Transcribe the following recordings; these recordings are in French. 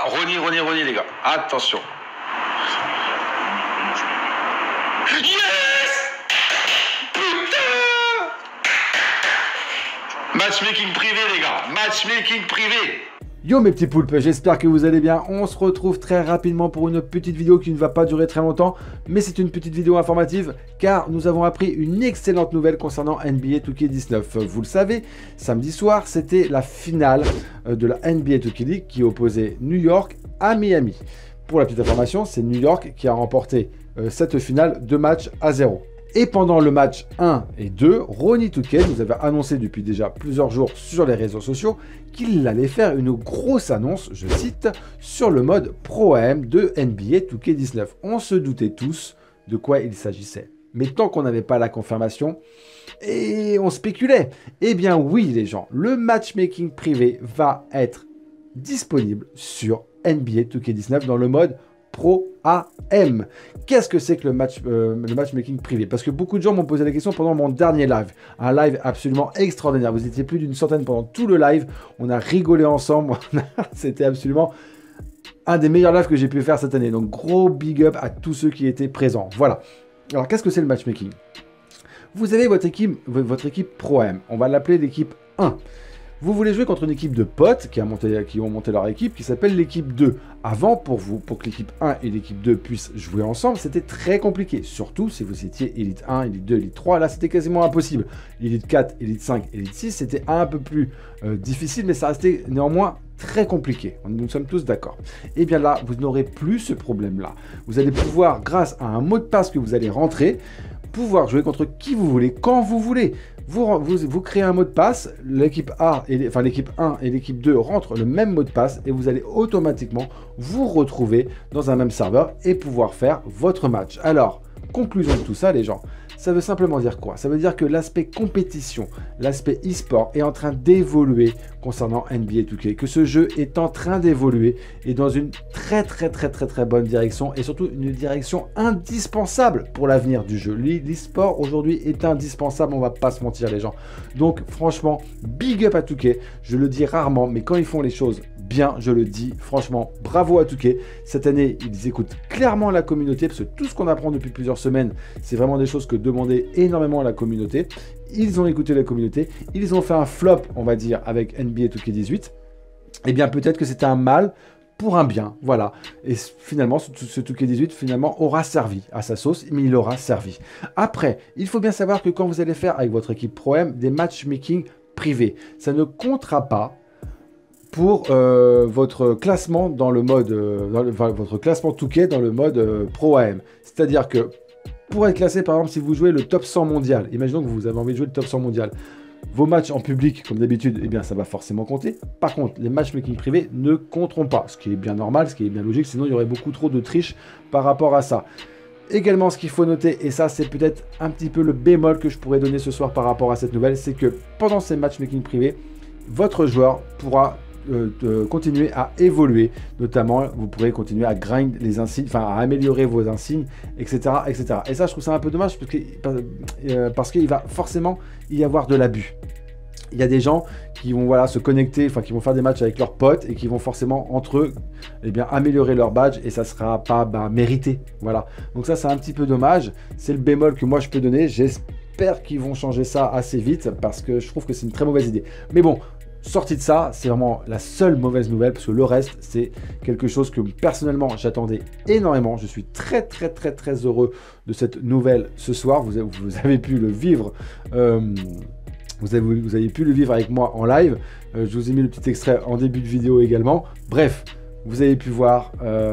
Ronnie, les gars. Attention. Yes! Putain! Matchmaking privé, les gars. Matchmaking privé. Yo mes petits poulpes, j'espère que vous allez bien. On se retrouve très rapidement pour une petite vidéo qui ne va pas durer très longtemps, mais c'est une petite vidéo informative car nous avons appris une excellente nouvelle concernant NBA 2K19. Vous le savez, samedi soir, c'était la finale de la NBA 2K League qui opposait New York à Miami. Pour la petite information, c'est New York qui a remporté cette finale 2-0. Et pendant le match 1 et 2, Ronnie 2K nous avait annoncé depuis déjà plusieurs jours sur les réseaux sociaux qu'il allait faire une grosse annonce, je cite, sur le mode Pro-Am de NBA 2K19. On se doutait tous de quoi il s'agissait. Mais tant qu'on n'avait pas la confirmation, et on spéculait. Eh bien oui les gens, le matchmaking privé va être disponible sur NBA 2K19 dans le mode Pro-AM. Qu'est-ce que c'est que le matchmaking privé? Parce que beaucoup de gens m'ont posé la question pendant mon dernier live. Un live absolument extraordinaire. Vous étiez plus d'une centaine pendant tout le live. On a rigolé ensemble. C'était absolument un des meilleurs lives que j'ai pu faire cette année. Donc gros big up à tous ceux qui étaient présents. Voilà. Alors qu'est-ce que c'est le matchmaking? Vous avez votre équipe Pro-AM. On va l'appeler l'équipe 1. Vous voulez jouer contre une équipe de potes qui ont monté leur équipe qui s'appelle l'équipe 2. Avant, pour que l'équipe 1 et l'équipe 2 puissent jouer ensemble, c'était très compliqué. Surtout si vous étiez Elite 1, Elite 2, Elite 3, là c'était quasiment impossible. Elite 4, Elite 5, Elite 6, c'était un peu plus difficile, mais ça restait néanmoins très compliqué. Nous sommes tous d'accord. Et bien là, vous n'aurez plus ce problème-là. Vous allez pouvoir, grâce à un mot de passe que vous allez rentrer, pouvoir jouer contre qui vous voulez, quand vous voulez. Vous créez un mot de passe, l'équipe 1 et l'équipe 2 rentrent le même mot de passe et vous allez automatiquement vous retrouver dans un même serveur et pouvoir faire votre match. Alors, conclusion de tout ça les gens, ça veut simplement dire quoi? Ça veut dire que l'aspect compétition, l'aspect e-sport est en train d'évoluer concernant NBA 2K, que ce jeu est en train d'évoluer et dans une très bonne direction et surtout une direction indispensable pour l'avenir du jeu. L'e-sport aujourd'hui est indispensable, on va pas se mentir les gens. Donc franchement, big up à 2K, je le dis rarement, mais quand ils font les choses bien, je le dis, franchement, bravo à 2K. Cette année, ils écoutent clairement la communauté, parce que tout ce qu'on apprend depuis plusieurs semaines, c'est vraiment des choses que demandait énormément à la communauté. Ils ont écouté la communauté, ils ont fait un flop, on va dire, avec NBA 2K18. Et bien peut-être que c'était un mal pour un bien, voilà. Et finalement, ce 2K18 finalement aura servi à sa sauce, mais il aura servi. Après, il faut bien savoir que quand vous allez faire avec votre équipe Pro-Am des matchmaking privés, ça ne comptera pas pour votre classement dans le mode, votre classement 2K dans le mode Pro-AM. C'est-à-dire que pour être classé, par exemple, si vous jouez le top 100 mondial, imaginons que vous avez envie de jouer le top 100 mondial, vos matchs en public, comme d'habitude, eh bien, ça va forcément compter. Par contre, les matchmaking privés ne compteront pas, ce qui est bien normal, ce qui est bien logique, sinon il y aurait beaucoup trop de triche par rapport à ça. Également, ce qu'il faut noter, et ça c'est peut-être un petit peu le bémol que je pourrais donner ce soir par rapport à cette nouvelle, c'est que pendant ces matchmaking privés, votre joueur pourra continuer à évoluer, notamment vous pourrez continuer à grind les insignes, enfin à améliorer vos insignes, etc. Et ça je trouve ça un peu dommage parce qu'il va forcément y avoir de l'abus. Il y a des gens qui vont se connecter, enfin qui vont faire des matchs avec leurs potes et qui vont forcément entre eux améliorer leur badge et ça sera pas mérité. Voilà. Donc ça c'est un petit peu dommage. C'est le bémol que moi je peux donner. J'espère qu'ils vont changer ça assez vite parce que je trouve que c'est une très mauvaise idée. Mais bon, sorti de ça, c'est vraiment la seule mauvaise nouvelle parce que le reste, c'est quelque chose que personnellement j'attendais énormément. Je suis très heureux de cette nouvelle ce soir. Vous avez pu le vivre. Vous avez pu le vivre avec moi en live. Je vous ai mis le petit extrait en début de vidéo également. Bref, vous avez pu voir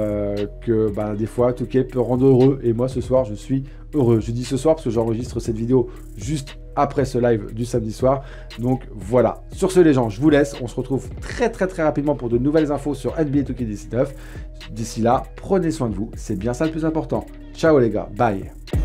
que des fois, 2K peut rendre heureux. Et moi, ce soir, je suis heureux. Je dis ce soir parce que j'enregistre cette vidéo juste après ce live du samedi soir. Donc voilà. Sur ce les gens, je vous laisse. On se retrouve très rapidement pour de nouvelles infos sur NBA 2K19. D'ici là, prenez soin de vous. C'est bien ça le plus important. Ciao les gars. Bye.